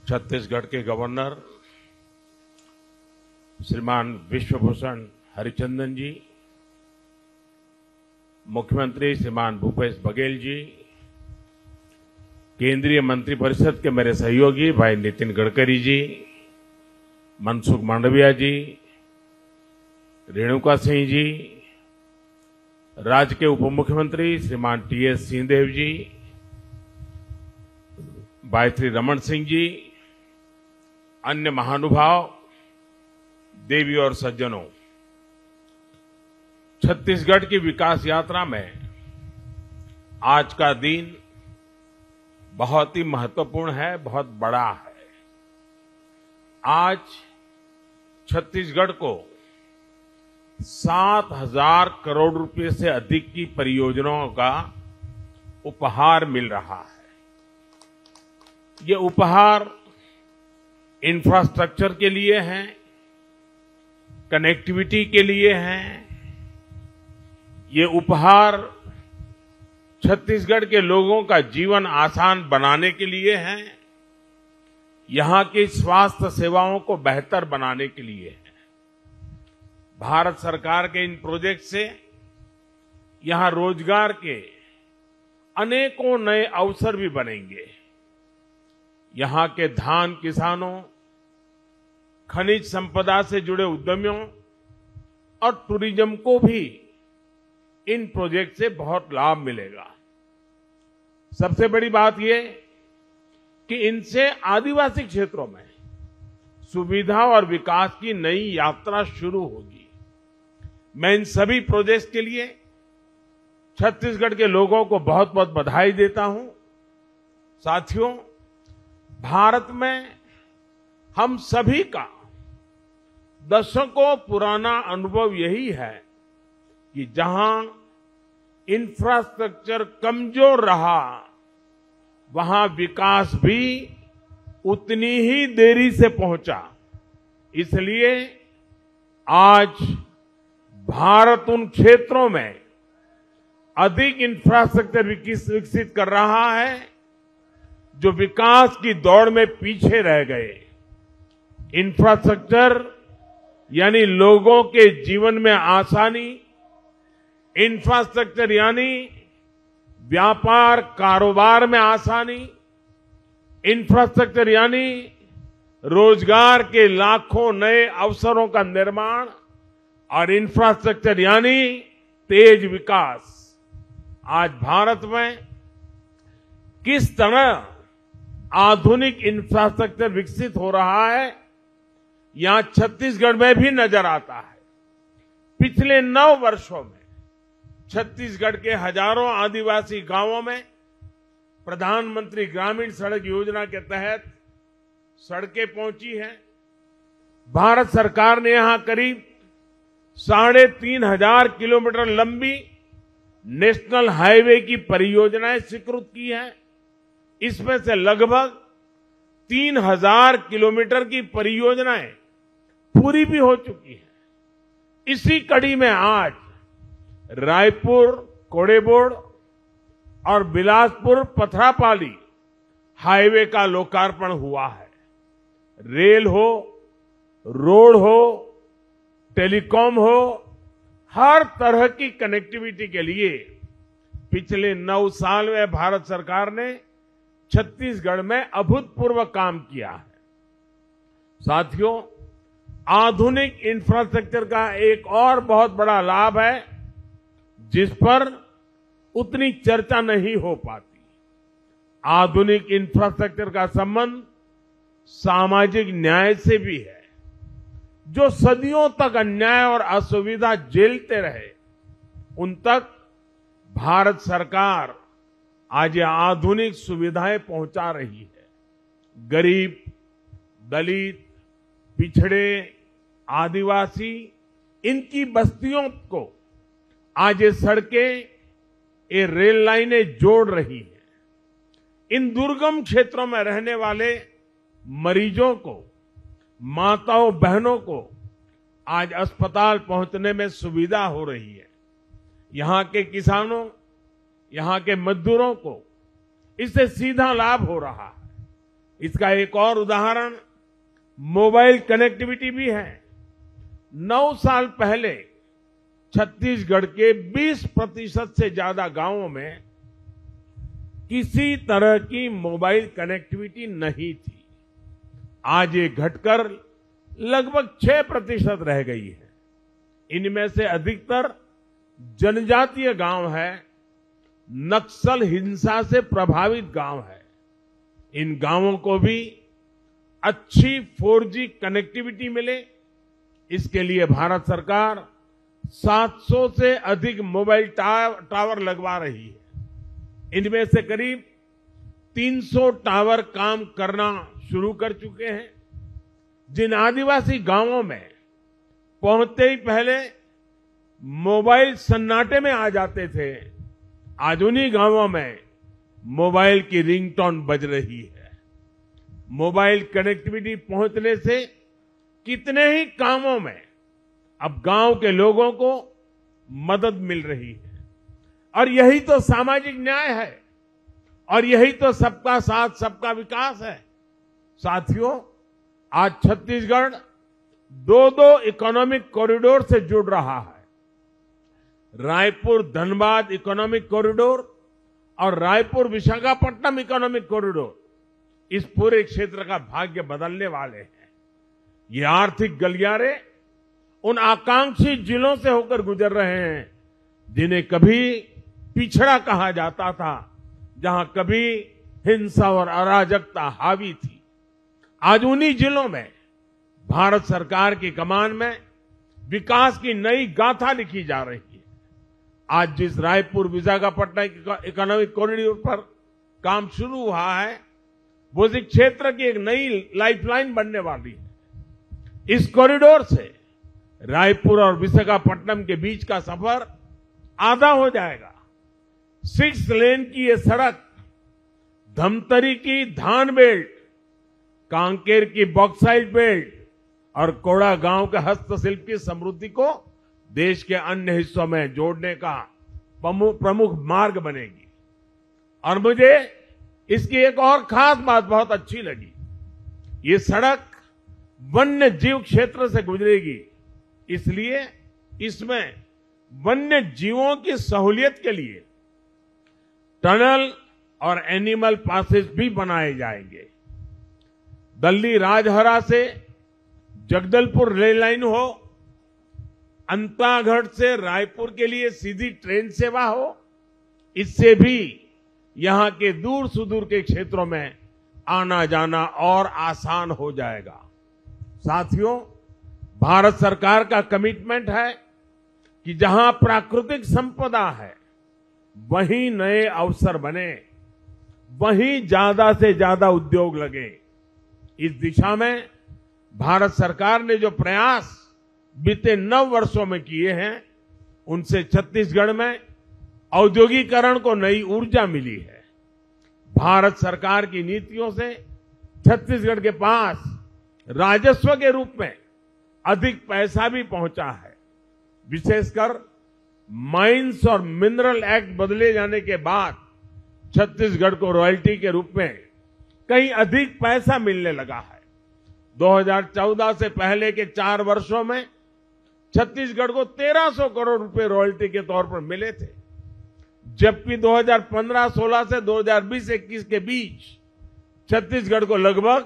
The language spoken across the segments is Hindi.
छत्तीसगढ़ के गवर्नर श्रीमान विश्वभूषण हरिचंदन जी, मुख्यमंत्री श्रीमान भूपेश बघेल जी, केंद्रीय मंत्रिपरिषद के मेरे सहयोगी भाई नितिन गडकरी जी, मनसुख मांडविया जी, रेणुका सिंह जी, राज्य के उप मुख्यमंत्री श्रीमान टीएस सिंहदेव जी, भाई श्री रमन सिंह जी, अन्य महानुभाव, देवी और सज्जनों, छत्तीसगढ़ की विकास यात्रा में आज का दिन बहुत ही महत्वपूर्ण है, बहुत बड़ा है। आज छत्तीसगढ़ को 7,000 करोड़ रुपए से अधिक की परियोजनाओं का उपहार मिल रहा है। ये उपहार इंफ्रास्ट्रक्चर के लिए है, कनेक्टिविटी के लिए है। ये उपहार छत्तीसगढ़ के लोगों का जीवन आसान बनाने के लिए है, यहां की स्वास्थ्य सेवाओं को बेहतर बनाने के लिए है। भारत सरकार के इन प्रोजेक्ट से यहां रोजगार के अनेकों नए अवसर भी बनेंगे। यहां के धान किसानों, खनिज संपदा से जुड़े उद्यमियों और टूरिज्म को भी इन प्रोजेक्ट से बहुत लाभ मिलेगा। सबसे बड़ी बात यह कि इनसे आदिवासी क्षेत्रों में सुविधा और विकास की नई यात्रा शुरू होगी। मैं इन सभी प्रोजेक्ट्स के लिए छत्तीसगढ़ के लोगों को बहुत बहुत बधाई देता हूं। साथियों, भारत में हम सभी का दशकों पुराना अनुभव यही है कि जहां इंफ्रास्ट्रक्चर कमजोर रहा, वहां विकास भी उतनी ही देरी से पहुंचा। इसलिए आज भारत उन क्षेत्रों में अधिक इंफ्रास्ट्रक्चर विकसित कर रहा है जो विकास की दौड़ में पीछे रह गए। इंफ्रास्ट्रक्चर यानी लोगों के जीवन में आसानी, इंफ्रास्ट्रक्चर यानी व्यापार कारोबार में आसानी, इंफ्रास्ट्रक्चर यानी रोजगार के लाखों नए अवसरों का निर्माण और इंफ्रास्ट्रक्चर यानी तेज विकास। आज भारत में किस तरह आधुनिक इंफ्रास्ट्रक्चर विकसित हो रहा है, यहां छत्तीसगढ़ में भी नजर आता है। पिछले 9 वर्षों में छत्तीसगढ़ के हजारों आदिवासी गांवों में प्रधानमंत्री ग्रामीण सड़क योजना के तहत सड़कें पहुंची हैं। भारत सरकार ने यहां करीब 3,500 किलोमीटर लंबी नेशनल हाईवे की परियोजनाएं स्वीकृत की हैं। इसमें से लगभग 3,000 किलोमीटर की परियोजनाएं पूरी भी हो चुकी हैं। इसी कड़ी में आज रायपुर कोड़ेबोड़ और बिलासपुर पथरापाली हाईवे का लोकार्पण हुआ है। रेल हो, रोड हो, टेलीकॉम हो, हर तरह की कनेक्टिविटी के लिए पिछले 9 साल में भारत सरकार ने छत्तीसगढ़ में अभूतपूर्व काम किया है। साथियों, आधुनिक इंफ्रास्ट्रक्चर का एक और बहुत बड़ा लाभ है जिस पर उतनी चर्चा नहीं हो पाती। आधुनिक इंफ्रास्ट्रक्चर का संबंध सामाजिक न्याय से भी है। जो सदियों तक अन्याय और असुविधा झेलते रहे, उन तक भारत सरकार आज ये आधुनिक सुविधाएं पहुंचा रही है। गरीब, दलित, पिछड़े, आदिवासी, इनकी बस्तियों को आज ये सड़कें, ये रेल लाइनें जोड़ रही हैं। इन दुर्गम क्षेत्रों में रहने वाले मरीजों को, माताओं बहनों को आज अस्पताल पहुंचने में सुविधा हो रही है। यहां के किसानों, यहां के मजदूरों को इससे सीधा लाभ हो रहा है। इसका एक और उदाहरण मोबाइल कनेक्टिविटी भी है। 9 साल पहले छत्तीसगढ़ के 20% से ज्यादा गांवों में किसी तरह की मोबाइल कनेक्टिविटी नहीं थी। आज ये घटकर लगभग 6% रह गई है। इनमें से अधिकतर जनजातीय गांव है, नक्सल हिंसा से प्रभावित गांव है। इन गांवों को भी अच्छी 4G कनेक्टिविटी मिले, इसके लिए भारत सरकार 700 से अधिक मोबाइल टावर लगवा रही है। इनमें से करीब 300 टावर काम करना शुरू कर चुके हैं। जिन आदिवासी गांवों में पहुंचते ही पहले मोबाइल सन्नाटे में आ जाते थे, आज उन्हीं गांवों में मोबाइल की रिंगटोन बज रही है। मोबाइल कनेक्टिविटी पहुंचने से कितने ही कामों में अब गांव के लोगों को मदद मिल रही है। और यही तो सामाजिक न्याय है, और यही तो सबका साथ सबका विकास है। साथियों, आज छत्तीसगढ़ 2 इकोनॉमिक कॉरिडोर से जुड़ रहा है। रायपुर धनबाद इकोनॉमिक कॉरिडोर और रायपुर विशाखापट्टनम इकोनॉमिक कॉरिडोर इस पूरे क्षेत्र का भाग्य बदलने वाले हैं। ये आर्थिक गलियारे उन आकांक्षी जिलों से होकर गुजर रहे हैं जिन्हें कभी पिछड़ा कहा जाता था, जहां कभी हिंसा और अराजकता हावी थी। आज उन्हीं जिलों में भारत सरकार की कमान में विकास की नई गाथा लिखी जा रही है। आज जिस रायपुर विशाखापट्टनम इकोनॉमिक कॉरिडोर पर काम शुरू हुआ है, वो इस क्षेत्र की एक नई लाइफलाइन बनने वाली है। इस कॉरिडोर से रायपुर और विशाखापट्टनम के बीच का सफर आधा हो जाएगा। 6 लेन की ये सड़क धमतरी की धान बेल्ट, कांकेर की बॉक्साइट बेल्ट और कोड़ा गांव के हस्तशिल्प की समृद्धि को देश के अन्य हिस्सों में जोड़ने का प्रमुख मार्ग बनेगी। और मुझे इसकी एक और खास बात बहुत अच्छी लगी। ये सड़क वन्य जीव क्षेत्र से गुजरेगी, इसलिए इसमें वन्य जीवों की सहूलियत के लिए टनल और एनिमल पासेज भी बनाए जाएंगे। दिल्ली राजहरा से जगदलपुर रेल लाइन हो, अंतागढ़ से रायपुर के लिए सीधी ट्रेन सेवा हो, इससे भी यहां के दूर सुदूर के क्षेत्रों में आना जाना और आसान हो जाएगा। साथियों, भारत सरकार का कमिटमेंट है कि जहां प्राकृतिक संपदा है वहीं नए अवसर बने, वहीं ज्यादा से ज्यादा उद्योग लगे। इस दिशा में भारत सरकार ने जो प्रयास बीते 9 वर्षों में किए हैं, उनसे छत्तीसगढ़ में औद्योगिकरण को नई ऊर्जा मिली है। भारत सरकार की नीतियों से छत्तीसगढ़ के पास राजस्व के रूप में अधिक पैसा भी पहुंचा है। विशेषकर माइंस और मिनरल एक्ट बदले जाने के बाद छत्तीसगढ़ को रॉयल्टी के रूप में कहीं अधिक पैसा मिलने लगा है। 2014 से पहले के 4 वर्षों में छत्तीसगढ़ को 1300 करोड़ रुपए रॉयल्टी के तौर पर मिले थे, जबकि 2015-16 से 2020-21 के बीच छत्तीसगढ़ को लगभग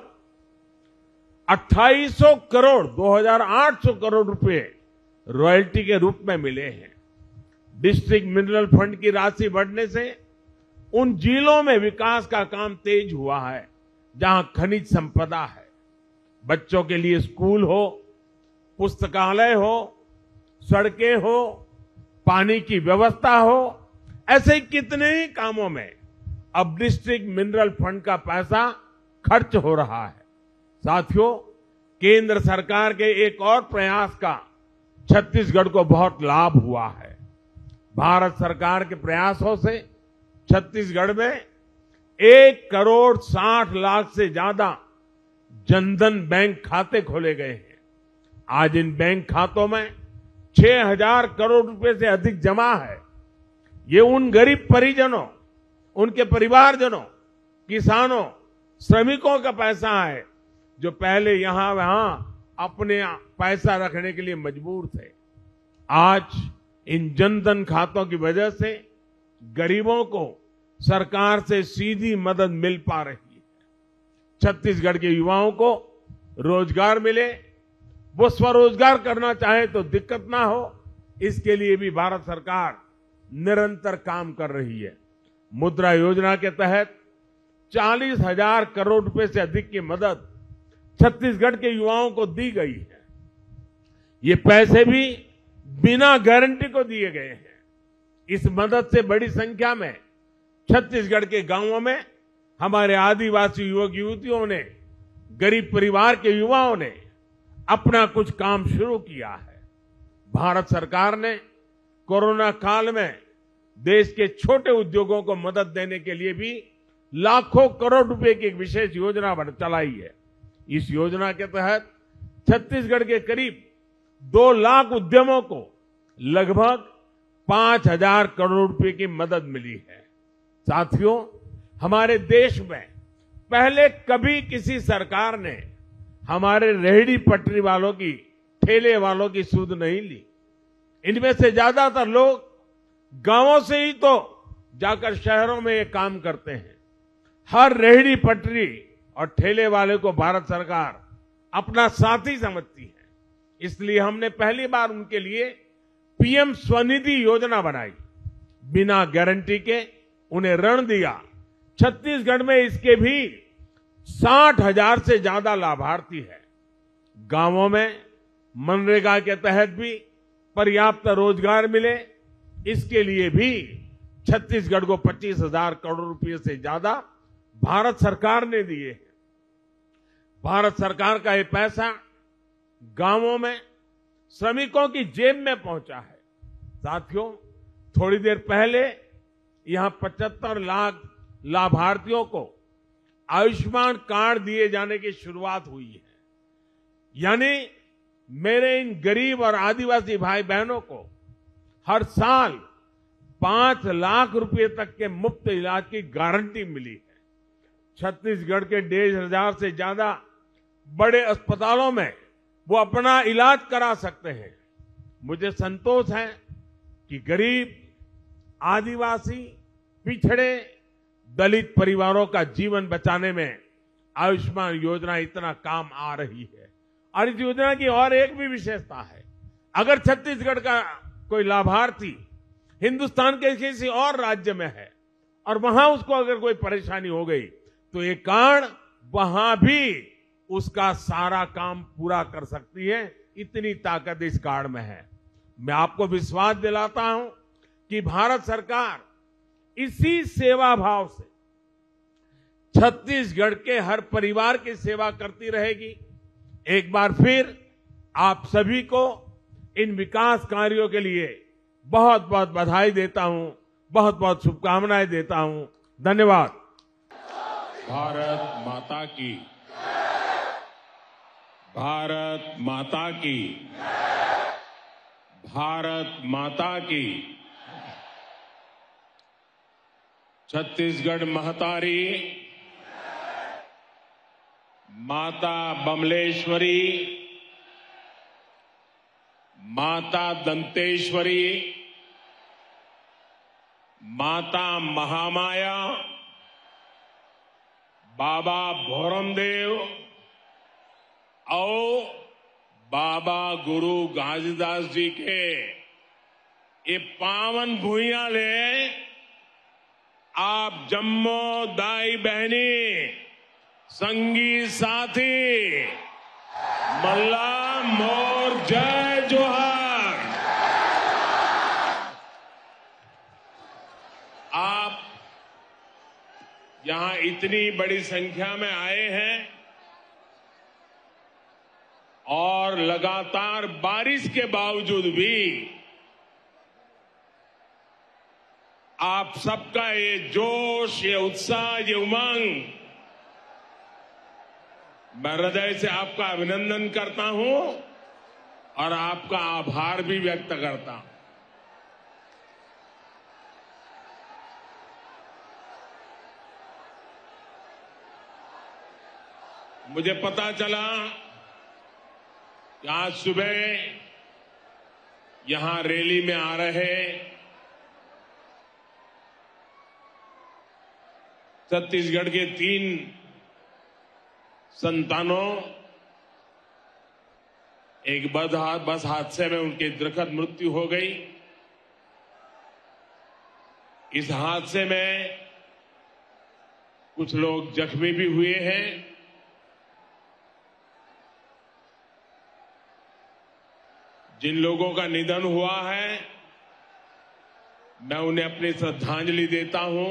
2800 करोड़ 2800 करोड़ रुपए रॉयल्टी के रूप में मिले हैं। डिस्ट्रिक्ट मिनरल फंड की राशि बढ़ने से उन जिलों में विकास का काम तेज हुआ है जहां खनिज संपदा है। बच्चों के लिए स्कूल हो, पुस्तकालय हो, सड़कें हो, पानी की व्यवस्था हो, ऐसे कितने ही कामों में अब डिस्ट्रिक्ट मिनरल फंड का पैसा खर्च हो रहा है। साथियों, केंद्र सरकार के एक और प्रयास का छत्तीसगढ़ को बहुत लाभ हुआ है। भारत सरकार के प्रयासों से छत्तीसगढ़ में 1,60,00,000 से ज्यादा जनधन बैंक खाते खोले गए हैं। आज इन बैंक खातों में 6,000 करोड़ रुपए से अधिक जमा है। ये उन गरीब परिजनों, उनके परिवारजनों, किसानों, श्रमिकों का पैसा है जो पहले यहां वहां अपने पैसा रखने के लिए मजबूर थे। आज इन जनधन खातों की वजह से गरीबों को सरकार से सीधी मदद मिल पा रही है। छत्तीसगढ़ के युवाओं को रोजगार मिले, वो स्वरोजगार करना चाहे तो दिक्कत ना हो, इसके लिए भी भारत सरकार निरंतर काम कर रही है। मुद्रा योजना के तहत 40,000 करोड़ रुपए से अधिक की मदद छत्तीसगढ़ के युवाओं को दी गई है। ये पैसे भी बिना गारंटी को दिए गए हैं। इस मदद से बड़ी संख्या में छत्तीसगढ़ के गांवों में हमारे आदिवासी युवक युवतियों ने, गरीब परिवार के युवाओं ने अपना कुछ काम शुरू किया है। भारत सरकार ने कोरोना काल में देश के छोटे उद्योगों को मदद देने के लिए भी लाखों करोड़ रुपए की एक विशेष योजना चलाई है। इस योजना के तहत छत्तीसगढ़ के करीब 2 लाख उद्यमों को लगभग 5,000 करोड़ रुपए की मदद मिली है। साथियों, हमारे देश में पहले कभी किसी सरकार ने हमारे रेहड़ी पटरी वालों की, ठेले वालों की सुध नहीं ली। इनमें से ज्यादातर लोग गांवों से ही तो जाकर शहरों में ये काम करते हैं। हर रेहड़ी पटरी और ठेले वाले को भारत सरकार अपना साथी समझती है। इसलिए हमने पहली बार उनके लिए पीएम स्वनिधि योजना बनाई। बिना गारंटी के उन्हें ऋण दिया। छत्तीसगढ़ में इसके भी 60,000 से ज्यादा लाभार्थी है। गांवों में मनरेगा के तहत भी पर्याप्त रोजगार मिले, इसके लिए भी छत्तीसगढ़ को 25,000 करोड़ रुपए से ज्यादा भारत सरकार ने दिए हैं। भारत सरकार का ये पैसा गांवों में श्रमिकों की जेब में पहुंचा है। साथियों, थोड़ी देर पहले यहां 75 लाख लाभार्थियों को आयुष्मान कार्ड दिए जाने की शुरुआत हुई है। यानी मेरे इन गरीब और आदिवासी भाई बहनों को हर साल 5 लाख रुपए तक के मुफ्त इलाज की गारंटी मिली है। छत्तीसगढ़ के 1,500 से ज्यादा बड़े अस्पतालों में वो अपना इलाज करा सकते हैं। मुझे संतोष है कि गरीब, आदिवासी, पिछड़े, दलित परिवारों का जीवन बचाने में आयुष्मान योजना इतना काम आ रही है। और इस योजना की और एक भी विशेषता है, अगर छत्तीसगढ़ का कोई लाभार्थी हिंदुस्तान के किसी और राज्य में है और वहां उसको अगर कोई परेशानी हो गई तो ये कार्ड वहां भी उसका सारा काम पूरा कर सकती है। इतनी ताकत इस कार्ड में है। मैं आपको विश्वास दिलाता हूं कि भारत सरकार इसी सेवा भाव से छत्तीसगढ़ के हर परिवार की सेवा करती रहेगी। एक बार फिर आप सभी को इन विकास कार्यों के लिए बहुत बहुत बधाई देता हूं, बहुत बहुत शुभकामनाएं देता हूं। धन्यवाद। भारत माता की, भारत माता की, भारत माता की। छत्तीसगढ़ महतारी माता बमलेश्वरी, माता दंतेश्वरी, माता महामाया, बाबा भोरमदेव और बाबा गुरु घासीदास जी के ये पावन भूइयां ले आप जम्मो दाई बहनी, संगी साथी, मल्ला मोर जय जोहार। आप यहां इतनी बड़ी संख्या में आए हैं और लगातार बारिश के बावजूद भी आप सबका ये जोश, ये उत्साह, ये उमंग, मैं हृदय से आपका अभिनंदन करता हूं और आपका आभार भी व्यक्त करता हूं। मुझे पता चला कि आज सुबह यहां रैली में आ रहे छत्तीसगढ़ के 3 संतानों एक बस हादसे में उनकी दुर्घट मृत्यु हो गई। इस हादसे में कुछ लोग जख्मी भी हुए हैं। जिन लोगों का निधन हुआ है, मैं उन्हें अपनी श्रद्धांजलि देता हूं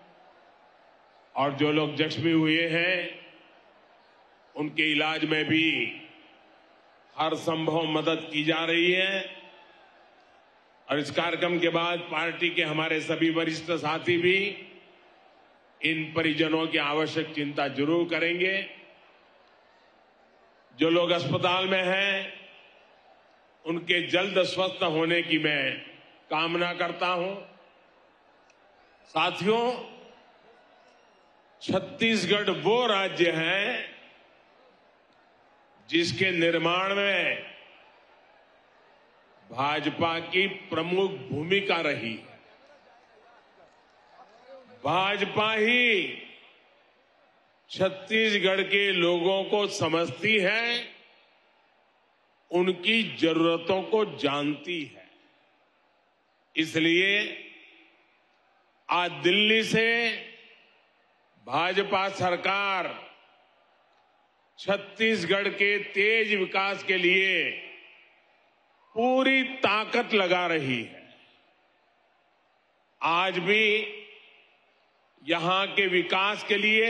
और जो लोग जख्मी हुए हैं उनके इलाज में भी हर संभव मदद की जा रही है। और इस कार्यक्रम के बाद पार्टी के हमारे सभी वरिष्ठ साथी भी इन परिजनों की आवश्यक चिंता जरूर करेंगे। जो लोग अस्पताल में हैं उनके जल्द स्वस्थ होने की मैं कामना करता हूं। साथियों, छत्तीसगढ़ वो राज्य है जिसके निर्माण में भाजपा की प्रमुख भूमिका रही है। भाजपा ही छत्तीसगढ़ के लोगों को समझती है, उनकी जरूरतों को जानती है। इसलिए आज दिल्ली से भाजपा सरकार छत्तीसगढ़ के तेज विकास के लिए पूरी ताकत लगा रही है। आज भी यहां के विकास के लिए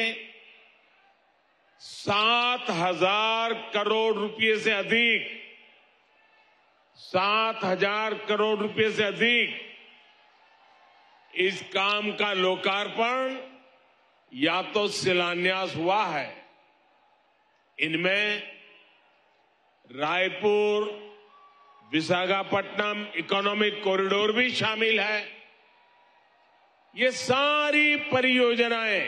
7,000 करोड़ रुपए से अधिक 7,000 करोड़ रुपए से अधिक इस काम का लोकार्पण या तो शिलान्यास हुआ है। इनमें रायपुर विशाखापट्टनम इकोनॉमिक कॉरिडोर भी शामिल है। ये सारी परियोजनाएं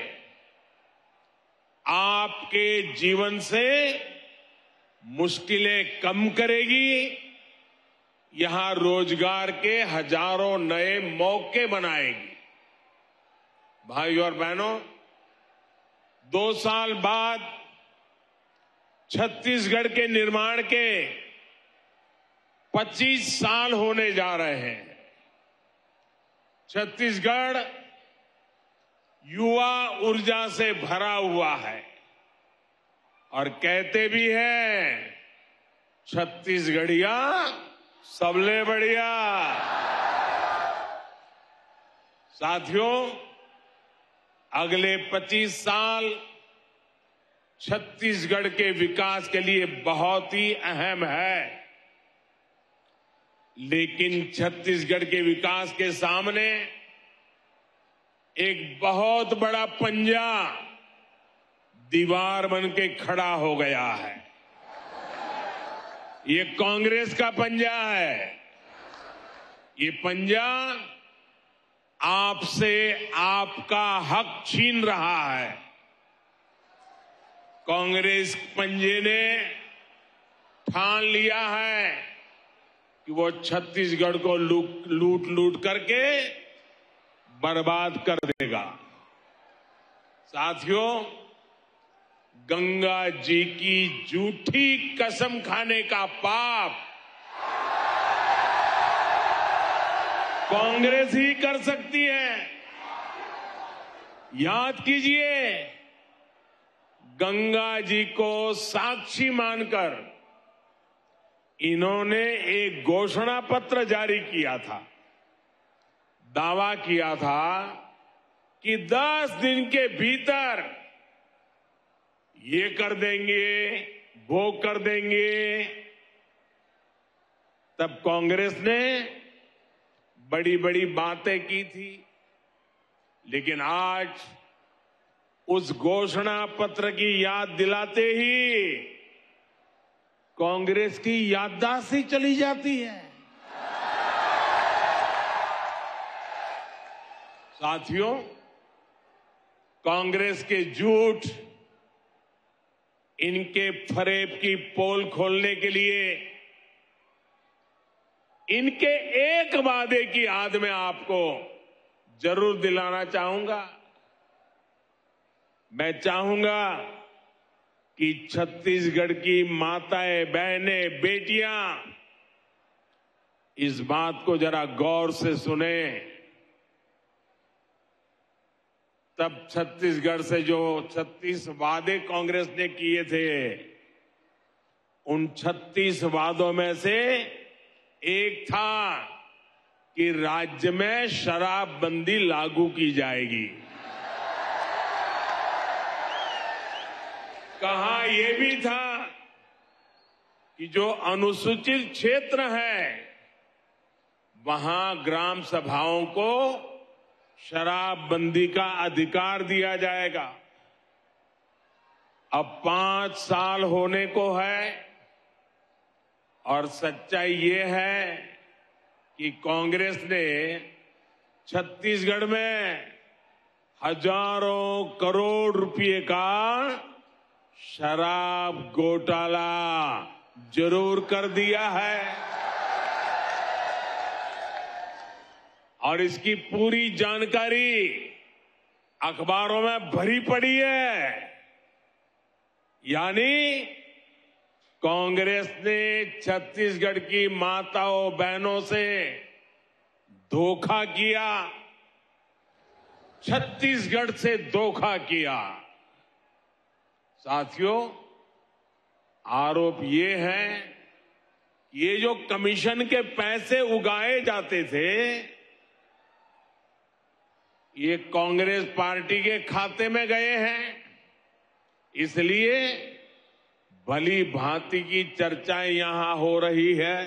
आपके जीवन से मुश्किलें कम करेगी, यहां रोजगार के हजारों नए मौके बनाएगी। भाइयों और बहनों, 2 साल बाद छत्तीसगढ़ के निर्माण के 25 साल होने जा रहे हैं। छत्तीसगढ़ युवा ऊर्जा से भरा हुआ है और कहते भी हैं छत्तीसगढ़िया सबले बढ़िया। साथियों, अगले 25 साल छत्तीसगढ़ के विकास के लिए बहुत ही अहम है। लेकिन छत्तीसगढ़ के विकास के सामने एक बहुत बड़ा पंजा दीवार बन के खड़ा हो गया है। ये कांग्रेस का पंजा है। ये पंजा आपसे आपका हक छीन रहा है। कांग्रेस पंजे ने ठान लिया है कि वो छत्तीसगढ़ को लूट लूट करके बर्बाद कर देगा। साथियों, गंगा जी की झूठी कसम खाने का पाप कांग्रेस ही कर सकती है। याद कीजिए, गंगा जी को साक्षी मानकर इन्होंने एक घोषणा पत्र जारी किया था। दावा किया था कि 10 दिन के भीतर ये कर देंगे, वो कर देंगे। तब कांग्रेस ने बड़ी बड़ी बातें की थी, लेकिन आज उस घोषणा पत्र की याद दिलाते ही कांग्रेस की याददाश्त ही चली जाती है। साथियों, कांग्रेस के झूठ इनके फरेब की पोल खोलने के लिए इनके एक वादे की याद में आपको जरूर दिलाना चाहूंगा। मैं चाहूंगा कि छत्तीसगढ़ की माताएं, बहनें, बेटियां इस बात को जरा गौर से सुने। तब छत्तीसगढ़ से जो 36 वादे कांग्रेस ने किए थे, उन 36 वादों में से एक था कि राज्य में शराबबंदी लागू की जाएगी। कहा यह भी था कि जो अनुसूचित क्षेत्र है वहां ग्राम सभाओं को शराबबंदी का अधिकार दिया जाएगा। अब 5 साल होने को है और सच्चाई ये है कि कांग्रेस ने छत्तीसगढ़ में हजारों करोड़ रुपए का शराब घोटाला जरूर कर दिया है और इसकी पूरी जानकारी अखबारों में भरी पड़ी है। यानी कांग्रेस ने छत्तीसगढ़ की माताओं बहनों से धोखा किया, छत्तीसगढ़ से धोखा किया। साथियों, आरोप ये है कि ये जो कमीशन के पैसे उगाए जाते थे, ये कांग्रेस पार्टी के खाते में गए हैं। इसलिए भली भांति की चर्चाएं यहां हो रही है।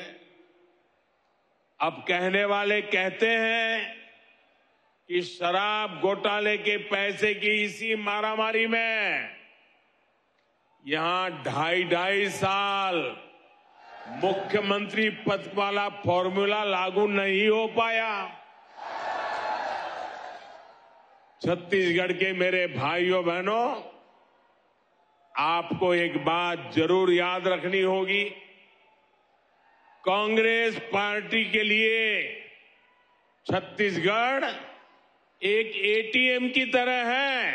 अब कहने वाले कहते हैं कि शराब घोटाले के पैसे की इसी मारामारी में यहां 2.5 साल मुख्यमंत्री पद वाला फॉर्मूला लागू नहीं हो पाया। छत्तीसगढ़ के मेरे भाइयों बहनों, आपको एक बात जरूर याद रखनी होगी। कांग्रेस पार्टी के लिए छत्तीसगढ़ एक एटीएम की तरह है।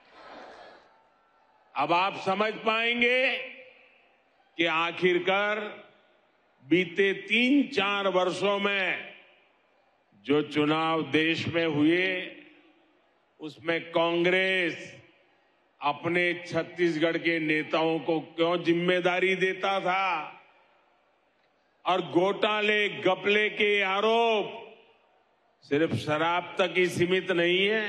अब आप समझ पाएंगे कि आखिरकार बीते 3-4 वर्षों में जो चुनाव देश में हुए, उसमें कांग्रेस अपने छत्तीसगढ़ के नेताओं को क्यों जिम्मेदारी देता था और घोटाले घपले के आरोप सिर्फ शराब तक ही सीमित नहीं है।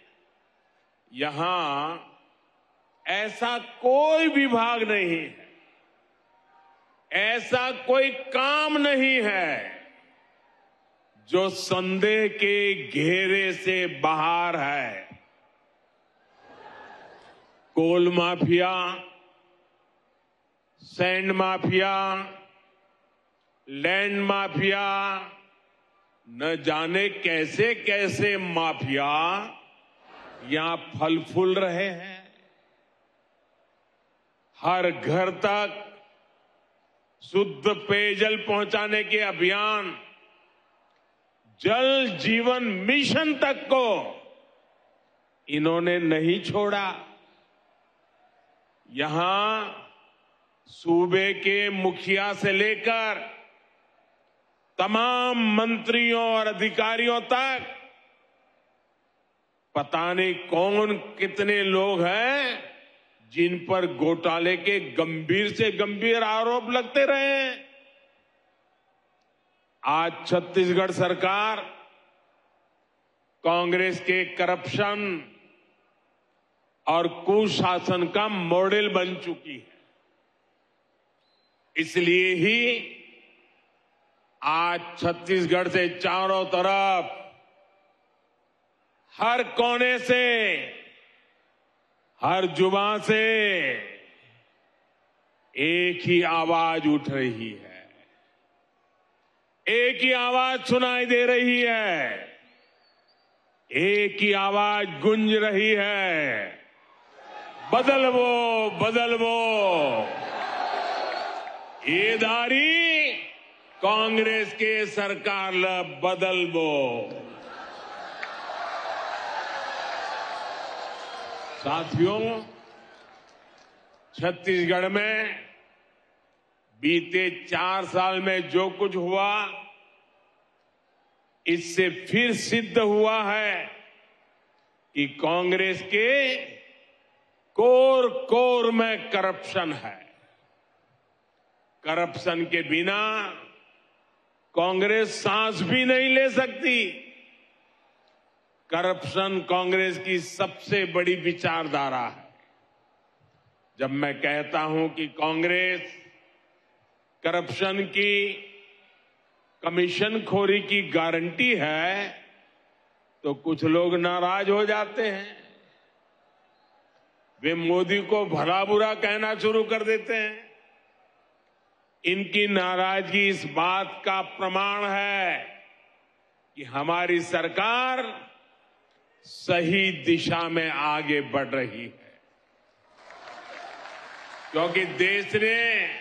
यहां ऐसा कोई विभाग नहीं है, ऐसा कोई काम नहीं है जो संदेह के घेरे से बाहर है। Coal mafia, sand mafia, land mafia, न जाने कैसे कैसे माफिया यहां फल फूल रहे हैं। हर घर तक शुद्ध पेयजल पहुंचाने के अभियान, जल जीवन मिशन तक को इन्होंने नहीं छोड़ा। यहां सूबे के मुखिया से लेकर तमाम मंत्रियों और अधिकारियों तक पता नहीं कौन कितने लोग हैं जिन पर घोटाले के गंभीर से गंभीर आरोप लगते रहे हैं। आज छत्तीसगढ़ सरकार कांग्रेस के करप्शन और कुशासन का मॉडल बन चुकी है। इसलिए ही आज छत्तीसगढ़ से चारों तरफ, हर कोने से, हर जुबान से एक ही आवाज उठ रही है, एक ही आवाज सुनाई दे रही है, एक ही आवाज गूंज रही है। बदलवो बदलवो ये दारी कांग्रेस के सरकार बदलवो। साथियों, छत्तीसगढ़ में बीते 4 साल में जो कुछ हुआ, इससे फिर सिद्ध हुआ है कि कांग्रेस के कोर कोर में करप्शन है। करप्शन के बिना कांग्रेस सांस भी नहीं ले सकती। करप्शन कांग्रेस की सबसे बड़ी विचारधारा है। जब मैं कहता हूं कि कांग्रेस करप्शन की, कमीशन खोरी की गारंटी है, तो कुछ लोग नाराज हो जाते हैं। वे मोदी को भला बुरा कहना शुरू कर देते हैं। इनकी नाराजगी इस बात का प्रमाण है कि हमारी सरकार सही दिशा में आगे बढ़ रही है, क्योंकि देश ने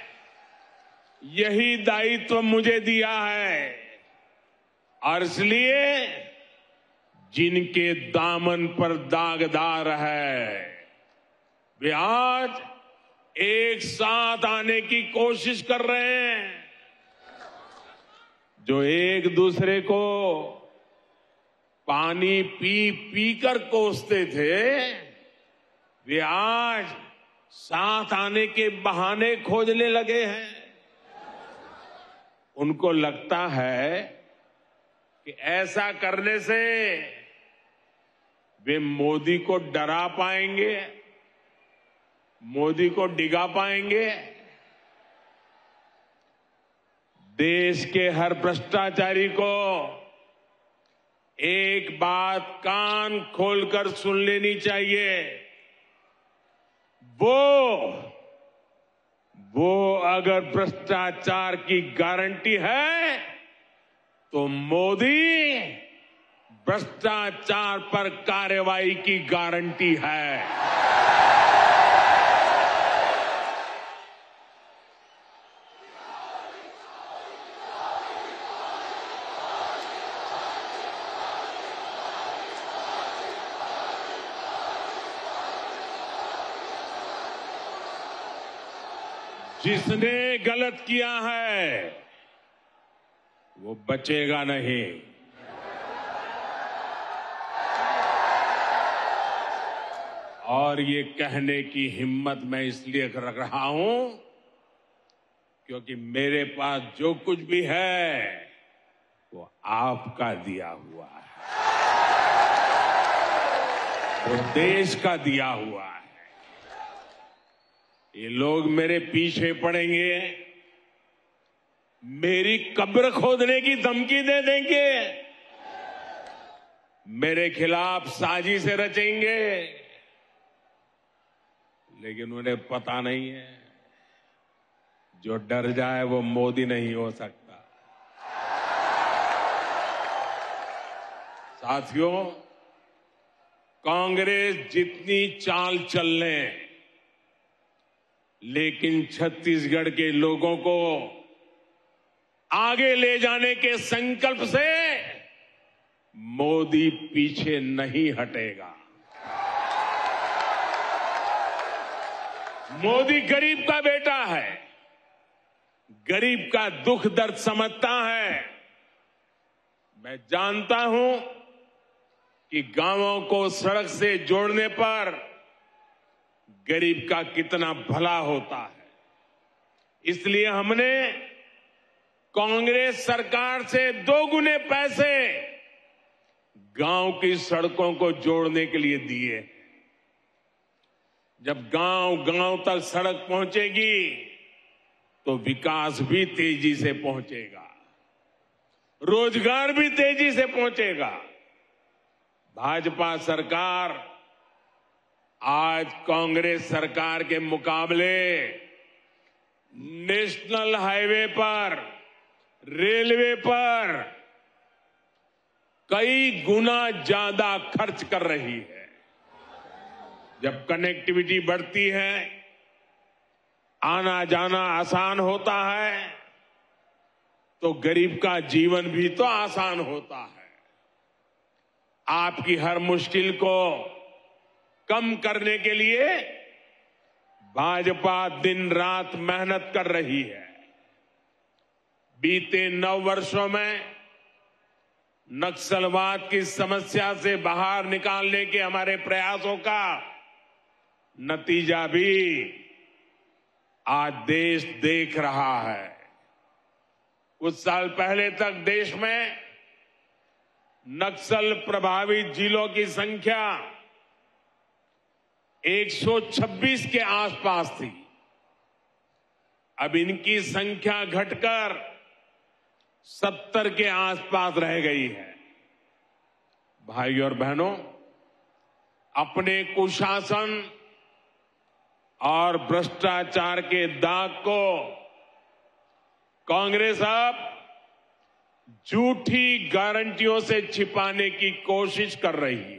यही दायित्व मुझे दिया है। और इसलिए जिनके दामन पर दागदार है, वे आज एक साथ आने की कोशिश कर रहे हैं। जो एक दूसरे को पानी पी पी कर कोसते थे, वे आज साथ आने के बहाने खोजने लगे हैं। उनको लगता है कि ऐसा करने से वे मोदी को डरा पाएंगे, मोदी को डिगा पाएंगे। देश के हर भ्रष्टाचारी को एक बात कान खोलकर सुन लेनी चाहिए। वो अगर भ्रष्टाचार की गारंटी है, तो मोदी भ्रष्टाचार पर कार्रवाई की गारंटी है। जिसने गलत किया है वो बचेगा नहीं। और ये कहने की हिम्मत मैं इसलिए रख रहा हूं क्योंकि मेरे पास जो कुछ भी है वो आपका दिया हुआ है, वो देश का दिया हुआ है। ये लोग मेरे पीछे पड़ेंगे, मेरी कब्र खोदने की धमकी दे देंगे, मेरे खिलाफ साजिश रचेंगे, लेकिन उन्हें पता नहीं है जो डर जाए वो मोदी नहीं हो सकता। साथियों, कांग्रेस जितनी चाल चल ले, लेकिन छत्तीसगढ़ के लोगों को आगे ले जाने के संकल्प से मोदी पीछे नहीं हटेगा। मोदी गरीब का बेटा है, गरीब का दुख दर्द समझता है। मैं जानता हूं कि गांवों को सड़क से जोड़ने पर गरीब का कितना भला होता है। इसलिए हमने कांग्रेस सरकार से 2 गुने पैसे गांव की सड़कों को जोड़ने के लिए दिए। जब गांव गांव तक सड़क पहुंचेगी तो विकास भी तेजी से पहुंचेगा, रोजगार भी तेजी से पहुंचेगा। भाजपा सरकार आज कांग्रेस सरकार के मुकाबले नेशनल हाईवे पर, रेलवे पर कई गुना ज्यादा खर्च कर रही है। जब कनेक्टिविटी बढ़ती है, आना जाना आसान होता है, तो गरीब का जीवन भी तो आसान होता है। आपकी हर मुश्किल को कम करने के लिए भाजपा दिन रात मेहनत कर रही है। बीते 9 वर्षों में नक्सलवाद की समस्या से बाहर निकालने के हमारे प्रयासों का नतीजा भी आज देश देख रहा है। कुछ साल पहले तक देश में नक्सल प्रभावित जिलों की संख्या 126 के आसपास थी। अब इनकी संख्या घटकर 70 के आसपास रह गई है। भाई और बहनों, अपने कुशासन और भ्रष्टाचार के दाग को कांग्रेस अब झूठी गारंटियों से छिपाने की कोशिश कर रही है।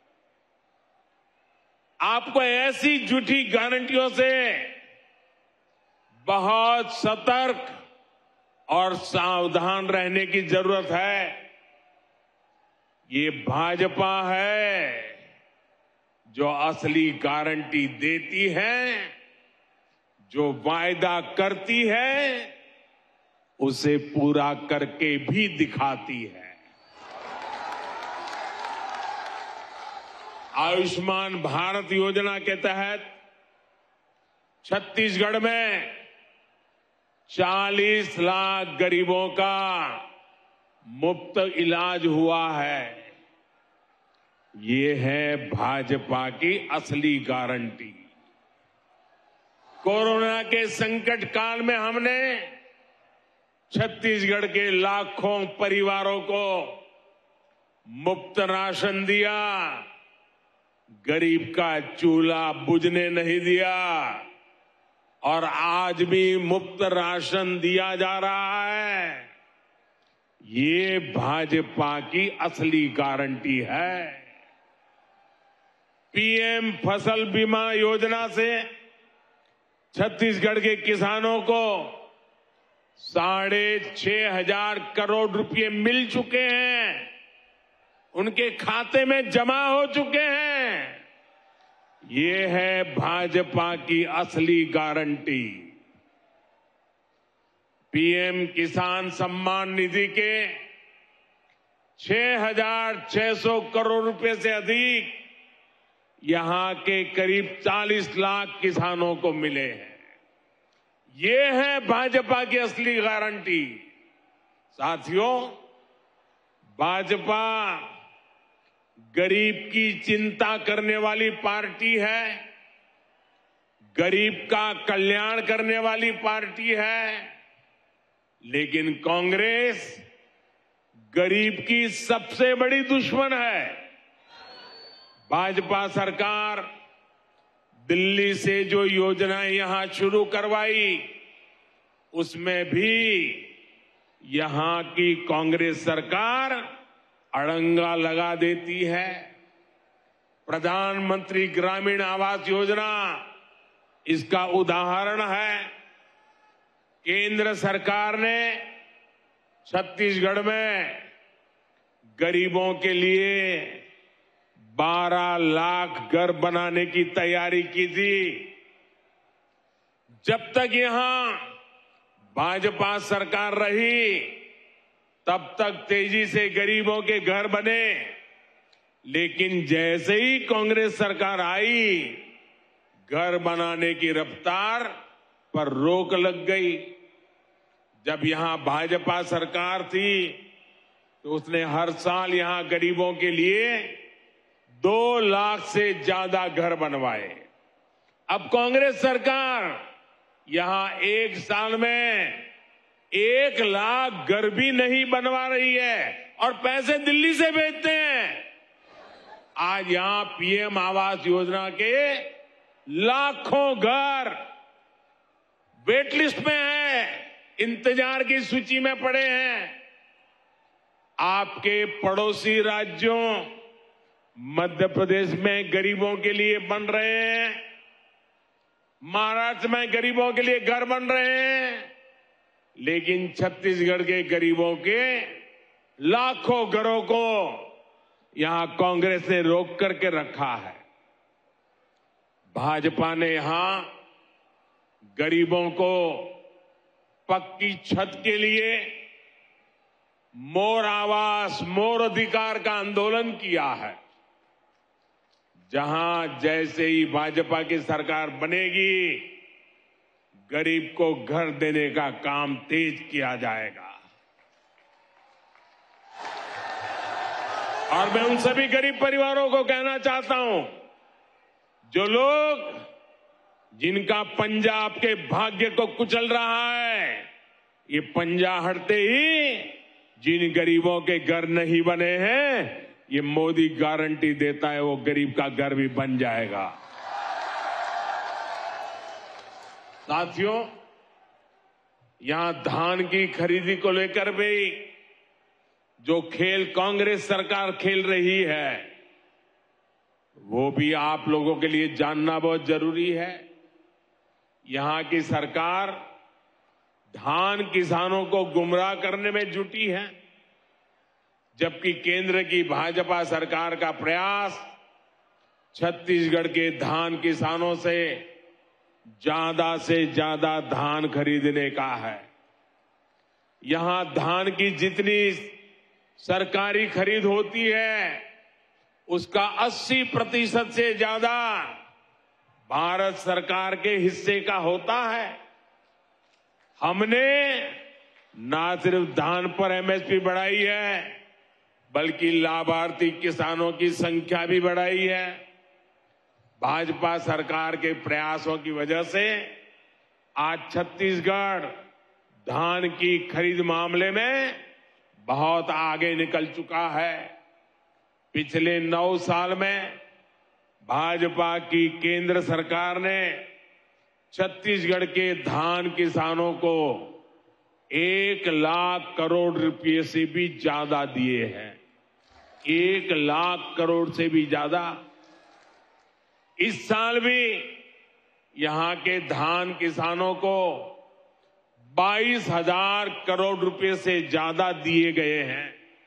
आपको ऐसी झूठी गारंटियों से बहुत सतर्क और सावधान रहने की जरूरत है। ये भाजपा है जो असली गारंटी देती है, जो वायदा करती है उसे पूरा करके भी दिखाती है। आयुष्मान भारत योजना के तहत छत्तीसगढ़ में 40 लाख गरीबों का मुफ्त इलाज हुआ है। ये है भाजपा की असली गारंटी। कोरोना के संकट काल में हमने छत्तीसगढ़ के लाखों परिवारों को मुफ्त राशन दिया, गरीब का चूल्हा बुझने नहीं दिया और आज भी मुफ्त राशन दिया जा रहा है। ये भाजपा की असली गारंटी है। पीएम फसल बीमा योजना से छत्तीसगढ़ के किसानों को 6,500 करोड़ रुपए मिल चुके हैं, उनके खाते में जमा हो चुके हैं। ये है भाजपा की असली गारंटी। पीएम किसान सम्मान निधि के 6,600 करोड़ रुपए से अधिक यहां के करीब 40 लाख किसानों को मिले हैं। ये है भाजपा की असली गारंटी। साथियों, भाजपा गरीब की चिंता करने वाली पार्टी है, गरीब का कल्याण करने वाली पार्टी है, लेकिन कांग्रेस गरीब की सबसे बड़ी दुश्मन है। भाजपा सरकार दिल्ली से जो योजनाएं यहां शुरू करवाई, उसमें भी यहां की कांग्रेस सरकार अड़ंगा लगा देती है। प्रधानमंत्री ग्रामीण आवास योजना इसका उदाहरण है। केंद्र सरकार ने छत्तीसगढ़ में गरीबों के लिए 12 लाख घर बनाने की तैयारी की थी। जब तक यहां भाजपा सरकार रही, तब तक तेजी से गरीबों के घर बने, लेकिन जैसे ही कांग्रेस सरकार आई, घर बनाने की रफ्तार पर रोक लग गई। जब यहां भाजपा सरकार थी तो उसने हर साल यहां गरीबों के लिए 2 लाख से ज्यादा घर बनवाए। अब कांग्रेस सरकार यहां एक साल में 1 लाख घर भी नहीं बनवा रही है और पैसे दिल्ली से भेजते हैं। आज यहां पीएम आवास योजना के लाखों घर वेटलिस्ट में हैं, इंतजार की सूची में पड़े हैं। आपके पड़ोसी राज्यों मध्य प्रदेश में गरीबों के लिए बन रहे हैं, महाराष्ट्र में गरीबों के लिए घर बन रहे हैं, लेकिन छत्तीसगढ़ के गरीबों के लाखों घरों को यहां कांग्रेस ने रोक करके रखा है। भाजपा ने यहां गरीबों को पक्की छत के लिए मोर आवास, मोर अधिकार का आंदोलन किया है। जहां जैसे ही भाजपा की सरकार बनेगी, गरीब को घर देने का काम तेज किया जाएगा। और मैं उन सभी गरीब परिवारों को कहना चाहता हूं, जो लोग जिनका पंजा आपके भाग्य को कुचल रहा है, ये पंजा हटते ही जिन गरीबों के घर नहीं बने हैं, ये मोदी गारंटी देता है वो गरीब का घर भी बन जाएगा। साथियों, यहां धान की खरीदी को लेकर भी जो खेल कांग्रेस सरकार खेल रही है, वो भी आप लोगों के लिए जानना बहुत जरूरी है। यहां की सरकार धान किसानों को गुमराह करने में जुटी है, जबकि केंद्र की भाजपा सरकार का प्रयास छत्तीसगढ़ के धान किसानों से ज्यादा धान खरीदने का है। यहां धान की जितनी सरकारी खरीद होती है, उसका 80% से ज्यादा भारत सरकार के हिस्से का होता है। हमने ना सिर्फ धान पर एमएसपी बढ़ाई है, बल्कि लाभार्थी किसानों की संख्या भी बढ़ाई है। भाजपा सरकार के प्रयासों की वजह से आज छत्तीसगढ़ धान की खरीद मामले में बहुत आगे निकल चुका है। पिछले 9 साल में भाजपा की केंद्र सरकार ने छत्तीसगढ़ के धान किसानों को 1 लाख करोड़ रुपए से भी ज्यादा दिए हैं। 1 लाख करोड़ से भी ज्यादा। इस साल भी यहां के धान किसानों को 22,000 करोड़ रुपए से ज्यादा दिए गए हैं।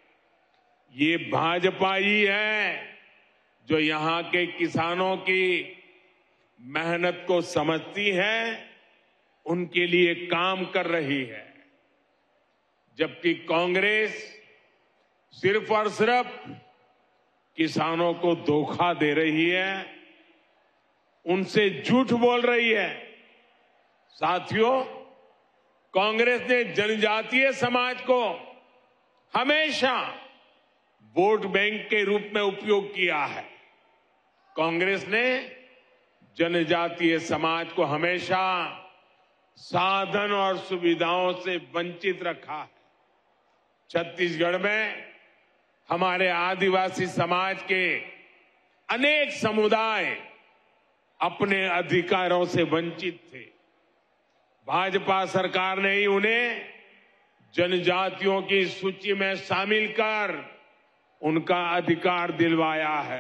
ये भाजपा ही है जो यहां के किसानों की मेहनत को समझती है, उनके लिए काम कर रही है। जबकि कांग्रेस सिर्फ और सिर्फ किसानों को धोखा दे रही है, उनसे झूठ बोल रही है। साथियों, कांग्रेस ने जनजातीय समाज को हमेशा वोट बैंक के रूप में उपयोग किया है। कांग्रेस ने जनजातीय समाज को हमेशा साधन और सुविधाओं से वंचित रखा है। छत्तीसगढ़ में हमारे आदिवासी समाज के अनेक समुदाय अपने अधिकारों से वंचित थे। भाजपा सरकार ने ही उन्हें जनजातियों की सूची में शामिल कर उनका अधिकार दिलवाया है।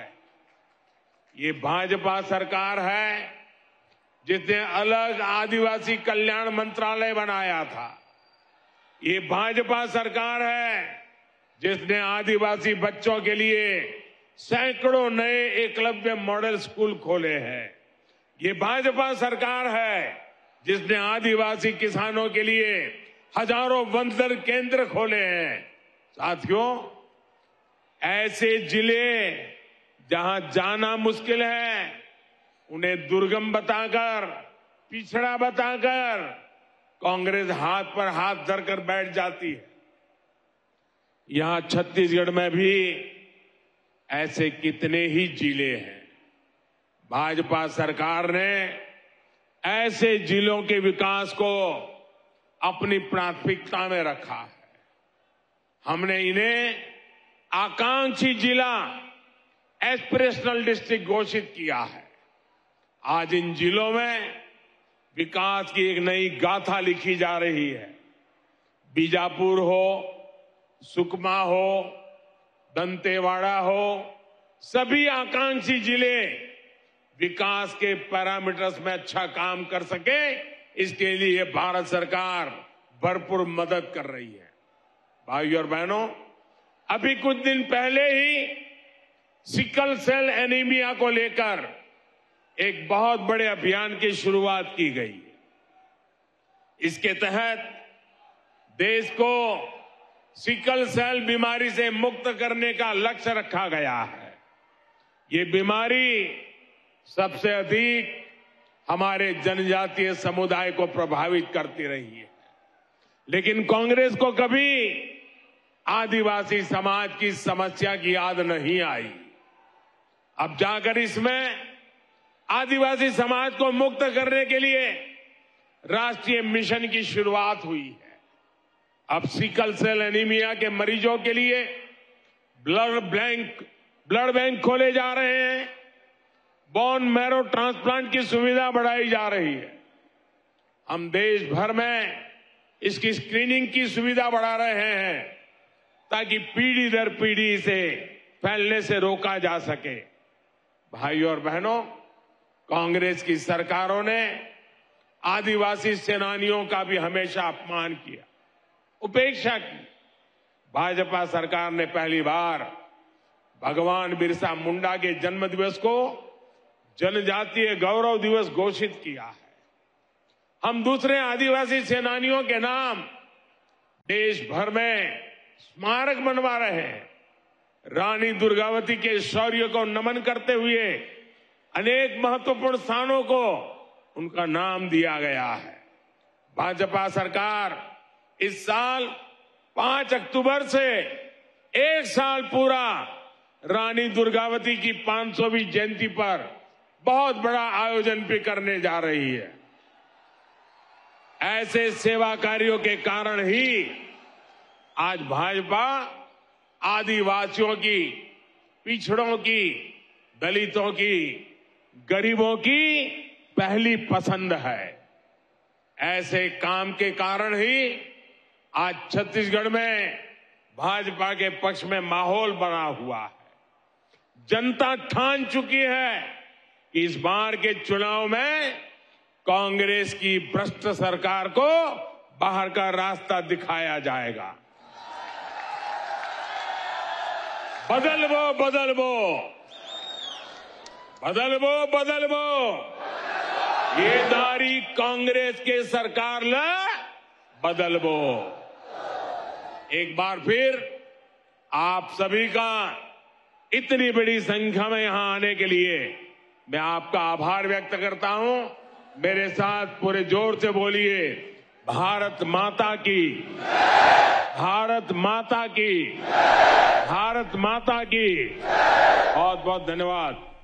ये भाजपा सरकार है जिसने अलग आदिवासी कल्याण मंत्रालय बनाया था। ये भाजपा सरकार है जिसने आदिवासी बच्चों के लिए सैकड़ों नए एकलव्य मॉडल स्कूल खोले हैं। ये भाजपा सरकार है जिसने आदिवासी किसानों के लिए हजारों वंदन केंद्र खोले हैं। साथियों, ऐसे जिले जहां जाना मुश्किल है, उन्हें दुर्गम बताकर, पिछड़ा बताकर कांग्रेस हाथ पर हाथ धरकर बैठ जाती है। यहां छत्तीसगढ़ में भी ऐसे कितने ही जिले हैं। भाजपा सरकार ने ऐसे जिलों के विकास को अपनी प्राथमिकता में रखा है। हमने इन्हें आकांक्षी जिला, एस्पिरेशनल डिस्ट्रिक्ट घोषित किया है। आज इन जिलों में विकास की एक नई गाथा लिखी जा रही है। बीजापुर हो, सुकमा हो, दंतेवाड़ा हो, सभी आकांक्षी जिले विकास के पैरामीटर्स में अच्छा काम कर सके, इसके लिए भारत सरकार भरपूर मदद कर रही है। भाइयों और बहनों, अभी कुछ दिन पहले ही सिकल सेल एनीमिया को लेकर एक बहुत बड़े अभियान की शुरुआत की गई। इसके तहत देश को सिकल सेल बीमारी से मुक्त करने का लक्ष्य रखा गया है। ये बीमारी सबसे अधिक हमारे जनजातीय समुदाय को प्रभावित करती रही है, लेकिन कांग्रेस को कभी आदिवासी समाज की समस्या की याद नहीं आई। अब जाकर इसमें आदिवासी समाज को मुक्त करने के लिए राष्ट्रीय मिशन की शुरुआत हुई है। अब सिकल सेल एनीमिया के मरीजों के लिए ब्लड बैंक खोले जा रहे हैं, बोन मैरो ट्रांसप्लांट की सुविधा बढ़ाई जा रही है। हम देश भर में इसकी स्क्रीनिंग की सुविधा बढ़ा रहे हैं ताकि पीढ़ी दर पीढ़ी इसे फैलने से रोका जा सके। भाइयों और बहनों, कांग्रेस की सरकारों ने आदिवासी सेनानियों का भी हमेशा अपमान किया, उपेक्षा की। भाजपा सरकार ने पहली बार भगवान बिरसा मुंडा के जन्म दिवस को जनजातीय गौरव दिवस घोषित किया है। हम दूसरे आदिवासी सेनानियों के नाम देश भर में स्मारक बनवा रहे हैं। रानी दुर्गावती के शौर्य को नमन करते हुए अनेक महत्वपूर्ण स्थानों को उनका नाम दिया गया है। भाजपा सरकार इस साल 5 अक्टूबर से एक साल पूरा रानी दुर्गावती की 500वीं जयंती पर बहुत बड़ा आयोजन भी करने जा रही है। ऐसे सेवा कार्यों के कारण ही आज भाजपा आदिवासियों की, पिछड़ों की, दलितों की, गरीबों की पहली पसंद है। ऐसे काम के कारण ही आज छत्तीसगढ़ में भाजपा के पक्ष में माहौल बना हुआ है। जनता ठान चुकी है कि इस बार के चुनाव में कांग्रेस की भ्रष्ट सरकार को बाहर का रास्ता दिखाया जाएगा। बदलवो बदलवो बदलवो बदलवो ये दारी कांग्रेस के सरकार ला बदलवो। एक बार फिर आप सभी का इतनी बड़ी संख्या में यहां आने के लिए मैं आपका आभार व्यक्त करता हूं। मेरे साथ पूरे जोर से बोलिए, भारत माता की, भारत माता की, भारत माता की। बहुत बहुत धन्यवाद।